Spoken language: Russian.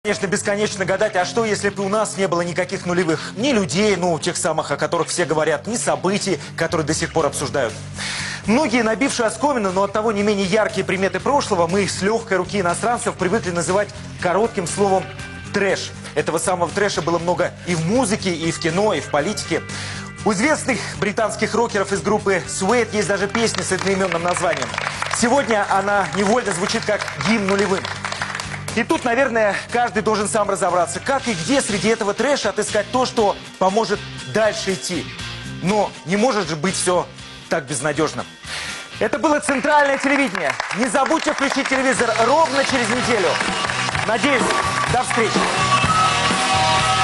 Конечно, бесконечно гадать, а что, если бы у нас не было никаких нулевых? Ни людей, ну, тех самых, о которых все говорят, ни событий, которые до сих пор обсуждают. Многие, набившие оскомину, но оттого не менее яркие приметы прошлого, мы с легкой руки иностранцев привыкли называть коротким словом «трэш». Этого самого трэша было много и в музыке, и в кино, и в политике. У известных британских рокеров из группы Suede есть даже песня с одноименным названием. Сегодня она невольно звучит как гимн нулевым. И тут, наверное, каждый должен сам разобраться, как и где среди этого трэша отыскать то, что поможет дальше идти. Но не может же быть все так безнадежно. Это было Центральное телевидение. Не забудьте включить телевизор ровно через неделю. Надеюсь, до встречи.